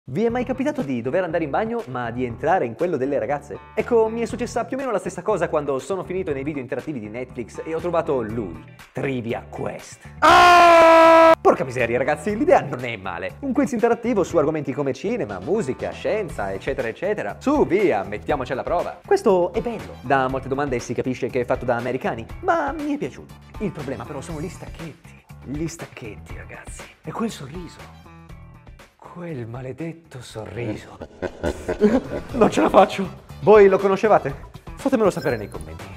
Vi è mai capitato di dover andare in bagno ma di entrare in quello delle ragazze? Ecco, mi è successa più o meno la stessa cosa quando sono finito nei video interattivi di Netflix e ho trovato lui, Trivia Quest. Porca miseria ragazzi, l'idea non è male. Un quiz interattivo su argomenti come cinema, musica, scienza, eccetera eccetera. Su, via, mettiamoci alla prova. Questo è bello. Da molte domande si capisce che è fatto da americani, ma mi è piaciuto. Il problema però sono gli stacchetti. Gli stacchetti ragazzi. E quel sorriso. Quel maledetto sorriso. Non ce la faccio. Voi lo conoscevate? Fatemelo sapere nei commenti.